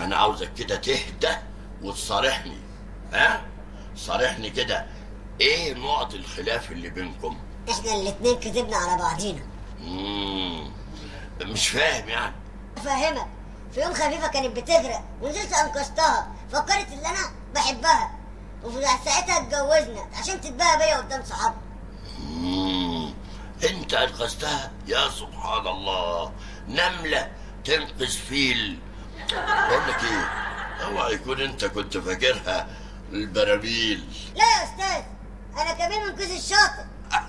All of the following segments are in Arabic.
انا عاوزك كده تهدى وتصارحني. ها؟ صارحني كده، ايه نقط الخلاف اللي بينكم؟ احنا الاتنين كذبنا على بعضينا. مش فاهم يعني. افهمك. في يوم خفيفه كانت بتغرق ونزلت انقذتها، فكرت ان انا بحبها، وفي ساعتها اتجوزنا عشان تتباهى بيا قدام صحابها. انت انقذتها؟ يا سبحان الله، نمله تنقذ فيل. بقول لك ايه، اوعى يكون انت كنت فاكرها البراميل. لا يا استاذ، انا كبير من كوز الشاطئ.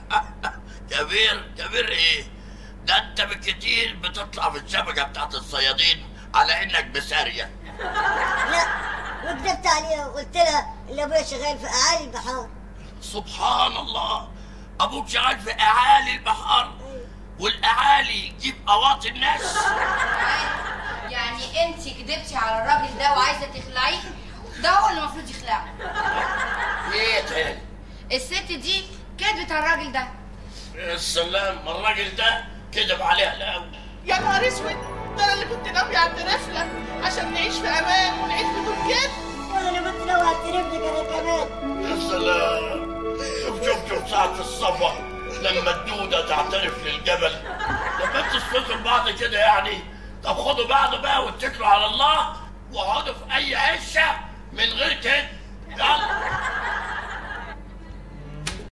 كبير ايه؟ ده انت بالكتير بتطلع في الشبكه بتاعت الصيادين على انك بساريه. لا، وكذبت عليها وقلت لها ان ابويا شغال في اعالي البحار. سبحان الله، ابوك شغال في اعالي البحار؟ والاعالي تجيب قواطي الناس. يعني انت كدبتي على الراجل ده وعايزه تخلعيه؟ ده هو اللي المفروض يخلعه. ايه تاني؟ الست دي كدبت على الراجل ده. يا سلام، الراجل ده كذب عليها الاول. يا نهار اسود، ده انا اللي كنت ناوي اعترف لك عشان نعيش في امان ونعيش بدون كده. وانا كنت ناوي اعترف لك انا كمان. يا سلام، شوف ساعة الصفا لما الدودة تعترف للجبل. لما انتوا تسكتوا لبعض كده يعني. طب خدوا بعض بقى واتكلوا على الله واقعدوا في اي عشه من غير كده. يلا.